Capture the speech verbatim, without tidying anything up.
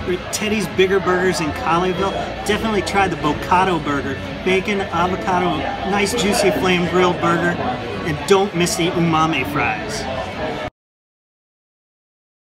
Teddy's Bigger Burgers in Colleyville. Definitely try the Bocado Burger. Bacon, avocado, nice juicy flame grilled burger. And don't miss the umami fries.